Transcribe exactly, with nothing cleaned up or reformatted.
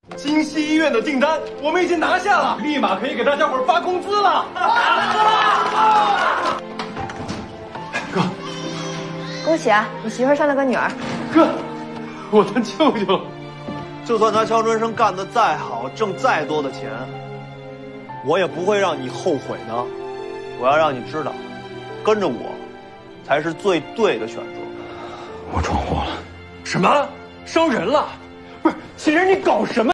京西医院的订单我们已经拿下了，立马可以给大家伙发工资了。哥， 恭喜啊，你媳妇生了个女儿。 哥，我的舅舅。 就算他肖春生干得再好，挣再多的钱，我也不会让你后悔的。我要让你知道，跟着我，才是最对的选择。 我闯祸了。什么？伤人了？不是，秦人，你搞什么？